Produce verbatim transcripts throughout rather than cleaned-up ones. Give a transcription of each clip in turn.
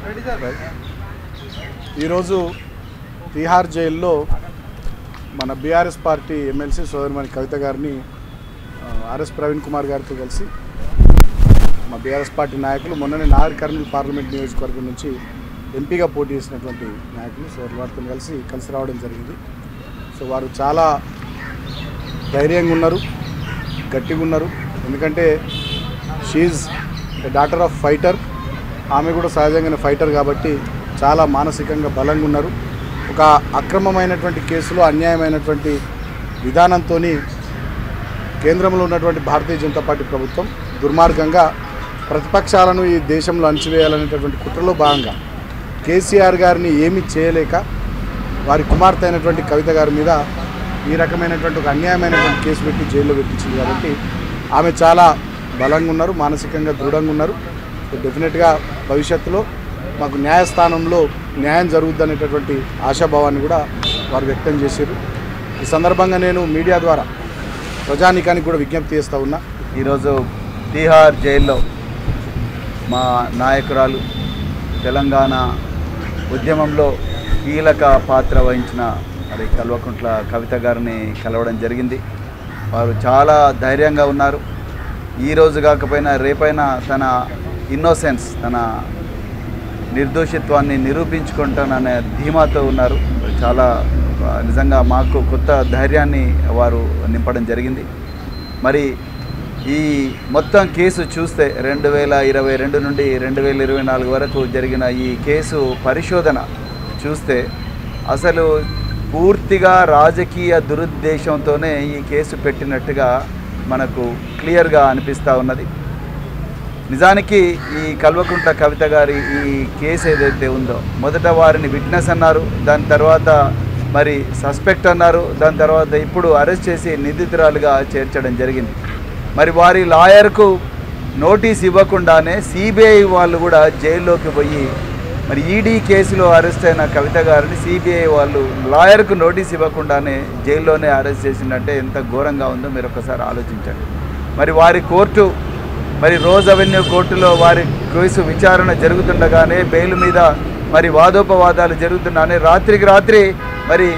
ఈరోజు తిహార్ జైల్లో మన బీఆర్ఎస్ పార్టీ ఎమ్మెల్సీ సోదరిమణి కవిత గారిని ఆర్ఎస్ ప్రవీణ్ కుమార్ గారితో కలిసి మా బీఆర్ఎస్ పార్టీ నాయకులు మొన్ననే నాగర్ కర్నూలు పార్లమెంట్ నియోజకవర్గం నుంచి ఎంపీగా పోటీ చేసినటువంటి నాయకులు సో వారితో కలిసి కలిసి రావడం జరిగింది. సో వారు చాలా ధైర్యంగా ఉన్నారు, గట్టిగా ఉన్నారు. ఎందుకంటే she a daughter of fighter. ఆమె కూడా సహజంగానే ఫైటర్ కాబట్టి చాలా మానసికంగా బలంగా ఉన్నారు. ఒక అక్రమమైనటువంటి కేసులో అన్యాయమైనటువంటి విధానంతో కేంద్రంలో ఉన్నటువంటి భారతీయ జనతా పార్టీ ప్రభుత్వం దుర్మార్గంగా ప్రతిపక్షాలను ఈ దేశంలో అణచివేయాలనేటటువంటి కుట్రలో భాగంగా కేసీఆర్ గారిని ఏమీ చేయలేక వారి కుమార్తె అయినటువంటి కవిత గారి మీద ఈ రకమైనటువంటి ఒక అన్యాయమైనటువంటి కేసు పెట్టి జైల్లో పెట్టించింది. కాబట్టి ఆమె చాలా బలంగా ఉన్నారు, మానసికంగా దృఢంగా ఉన్నారు. డెఫినెట్గా భవిష్యత్తులో మాకు న్యాయస్థానంలో న్యాయం జరుగుద్ది అనేటటువంటి ఆశాభావాన్ని కూడా వారు వ్యక్తం చేశారు. ఈ సందర్భంగా నేను మీడియా ద్వారా ప్రజానీకానికి కూడా విజ్ఞప్తి చేస్తూ ఉన్నా. ఈరోజు తిహార్ జైల్లో మా నాయకురాలు తెలంగాణ ఉద్యమంలో కీలక పాత్ర వహించిన మరి కల్వకుంట్ల కవిత గారిని కలవడం జరిగింది. వారు చాలా ధైర్యంగా ఉన్నారు. ఈరోజు కాకపోయినా రేపైనా తన ఇన్నోసెన్స్, తన నిర్దోషిత్వాన్ని నిరూపించుకుంటాననే ధీమాతో ఉన్నారు. చాలా నిజంగా మాకు కొత్త ధైర్యాన్ని వారు నింపడం జరిగింది. మరి ఈ మొత్తం కేసు చూస్తే రెండు వేల ఇరవై రెండు నుండి రెండు వేల ఇరవై నాలుగు వరకు జరిగిన ఈ కేసు పరిశోధన చూస్తే అసలు పూర్తిగా రాజకీయ దురుద్దేశంతోనే ఈ కేసు పెట్టినట్టుగా మనకు క్లియర్గా అనిపిస్తూ ఉన్నది. నిజానికి ఈ కల్వకుంట్ల కవిత గారి ఈ కేసు ఏదైతే ఉందో మొదట వారిని విట్నెస్ అన్నారు, దాని తర్వాత మరి సస్పెక్ట్ అన్నారు, దాని తర్వాత ఇప్పుడు అరెస్ట్ చేసి నిందితురాలుగా చేర్చడం జరిగింది. మరి వారి లాయర్కు నోటీస్ ఇవ్వకుండానే సిబిఐ వాళ్ళు కూడా జైల్లోకి పోయి మరి ఈడీ కేసులో అరెస్ట్ అయిన కవిత గారిని సిబిఐ వాళ్ళు లాయర్కు నోటీస్ ఇవ్వకుండానే జైల్లోనే అరెస్ట్ చేసిందంటే ఎంత ఘోరంగా ఉందో మీరు ఒకసారి ఆలోచించండి. మరి వారి కోర్టు మరి రోజ్ అవెన్యూ కోర్టులో వారి కేసు విచారణ జరుగుతుండగానే బెయిల్ మీద మరి వాదోపవాదాలు జరుగుతున్నానే రాత్రికి రాత్రి మరి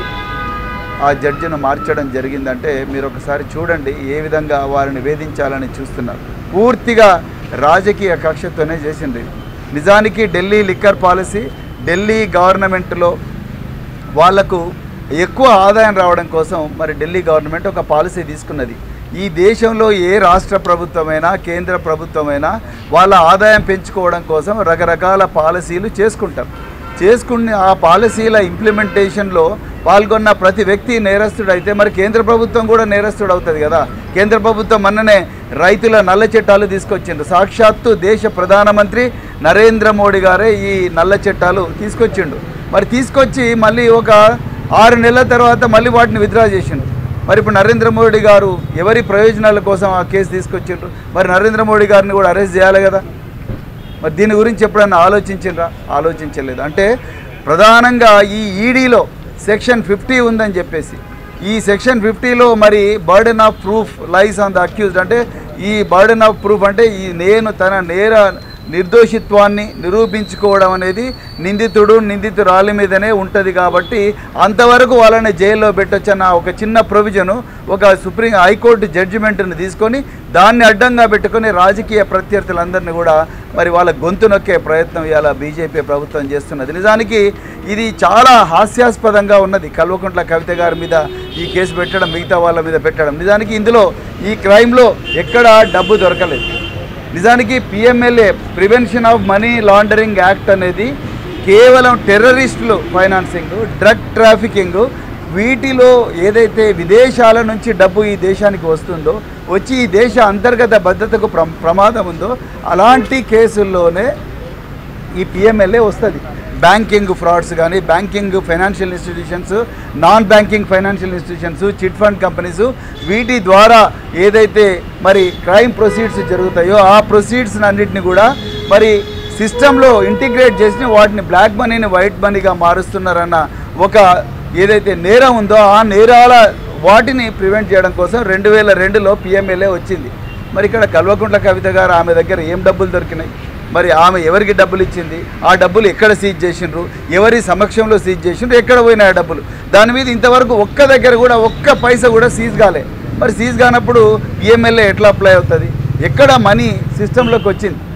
ఆ జడ్జిను మార్చడం జరిగిందంటే మీరు ఒకసారి చూడండి ఏ విధంగా వారిని వేధించాలని చూస్తున్నారు. పూర్తిగా రాజకీయ కక్షతోనే చేసింది. నిజానికి ఢిల్లీ లిక్కర్ పాలసీ, ఢిల్లీ గవర్నమెంట్లో వాళ్లకు ఎక్కువ ఆదాయం రావడం కోసం మరి ఢిల్లీ గవర్నమెంట్ ఒక పాలసీ తీసుకున్నది. ఈ దేశంలో ఏ రాష్ట్ర ప్రభుత్వమైనా కేంద్ర ప్రభుత్వమైనా వాళ్ళ ఆదాయం పెంచుకోవడం కోసం రకరకాల పాలసీలు చేసుకుంటారు. చేసుకుని ఆ పాలసీల ఇంప్లిమెంటేషన్లో పాల్గొన్న ప్రతి వ్యక్తి నేరస్తుడైతే మరి కేంద్ర ప్రభుత్వం కూడా నేరస్తుడు అవుతుంది కదా. కేంద్ర ప్రభుత్వం మొన్ననే రైతుల నల్ల చట్టాలు తీసుకొచ్చిండ్రు. సాక్షాత్తు దేశ ప్రధానమంత్రి నరేంద్ర మోడీ గారే ఈ నల్ల చట్టాలు తీసుకొచ్చిండు. మరి తీసుకొచ్చి మళ్ళీ ఒక ఆరు నెలల తర్వాత మళ్ళీ వాటిని విత్డ్రా చేసిండు. మరి ఇప్పుడు నరేంద్ర మోడీ గారు ఎవరి ప్రయోజనాల కోసం ఆ కేసు తీసుకొచ్చిండ్రు? మరి నరేంద్ర మోడీ గారిని కూడా అరెస్ట్ చేయాలి కదా. మరి దీని గురించి ఎప్పుడన్నా ఆలోచించిండ్రా? ఆలోచించలేదు. అంటే ప్రధానంగా ఈ ఈడీలో సెక్షన్ ఫిఫ్టీ ఉందని చెప్పేసి ఈ సెక్షన్ ఫిఫ్టీలో మరి burden of proof lies on the accused. అంటే ఈ బర్డెన్ ఆఫ్ ప్రూఫ్ అంటే ఈ నేను తన నేర నిర్దోషిత్వాన్ని నిరూపించుకోవడం అనేది నిందితుడు నిందితురాలి మీదనే ఉంటుంది. కాబట్టి అంతవరకు వాళ్ళని జైల్లో పెట్టొచ్చన్న ఒక చిన్న ప్రొవిజను ఒక సుప్రీం హైకోర్టు జడ్జిమెంట్ని తీసుకొని దాన్ని అడ్డంగా పెట్టుకొని రాజకీయ ప్రత్యర్థులందరినీ కూడా మరి వాళ్ళ గొంతు నొక్కే ప్రయత్నం ఇవాళ బీజేపీ ప్రభుత్వం చేస్తున్నది. నిజానికి ఇది చాలా హాస్యాస్పదంగా ఉన్నది. కల్వకుంట్ల కవిత గారి మీద ఈ కేసు పెట్టడం, మిగతా వాళ్ళ మీద పెట్టడం. నిజానికి ఇందులో ఈ క్రైమ్లో ఎక్కడా డబ్బు దొరకలేదు. నిజానికి PMLA prevention of money laundering act అనేది కేవలం టెర్రరిస్టులు ఫైనాన్సింగ్, డ్రగ్ ట్రాఫికింగ్, వీటిలో ఏదైతే విదేశాల నుంచి డబ్బు ఈ దేశానికి వస్తుందో, వచ్చి ఈ దేశ అంతర్గత భద్రతకు ప్ర ప్రమాదం ఉందో అలాంటి కేసుల్లోనే ఈ పిఎంఎల్ఏ వస్తుంది. బ్యాంకింగ్ ఫ్రాడ్స్ కానీ, banking financial institutions, non banking financial institutions, chit fund companies, వీటి ద్వారా ఏదైతే మరి క్రైమ్ ప్రొసీడ్స్ జరుగుతాయో ఆ ప్రొసీడ్స్ అన్నింటినీ కూడా మరి సిస్టంలో ఇంటిగ్రేట్ చేసి వాటిని బ్లాక్ మనీని వైట్ మనీగా మారుస్తున్నారన్న ఒక ఏదైతే నేరం ఉందో ఆ నేరాల వాటిని ప్రివెంట్ చేయడం కోసం రెండు వేల రెండులో పిఎంఎల్ఏ వచ్చింది. మరి ఇక్కడ కల్వకుంట్ల కవిత గారు ఆమె దగ్గర ఏం డబ్బులు దొరికినాయి? మరి ఆమె ఎవరికి డబ్బులు ఇచ్చింది, ఆ డబ్బులు ఎక్కడ సీజ్ చేసిండ్రు, ఎవరి సమక్షంలో సీజ్ చేసిండ్రు, ఎక్కడ పోయినాయి ఆ డబ్బులు, దాని మీద ఇంతవరకు ఒక్క దగ్గర కూడా ఒక్క పైసా కూడా సీజ్ కాలే. మరి సీజ్ కానప్పుడు ఈఎంఎల్ఏ ఎట్లా అప్లై అవుతుంది? ఎక్కడ మనీ సిస్టంలోకి వచ్చింది?